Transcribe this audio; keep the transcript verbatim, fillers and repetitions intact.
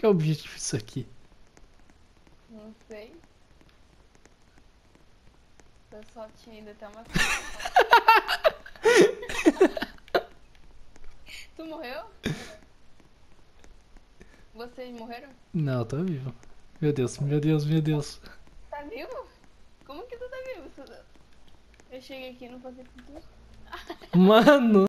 que é o objetivo disso aqui? Não sei. Eu só tinha ido até uma. Tu morreu? Vocês morreram? Não, tô vivo. Meu Deus, meu Deus, meu Deus. Tá vivo? Como que tu tá vivo? Eu cheguei aqui e não passei por tudo. Mano.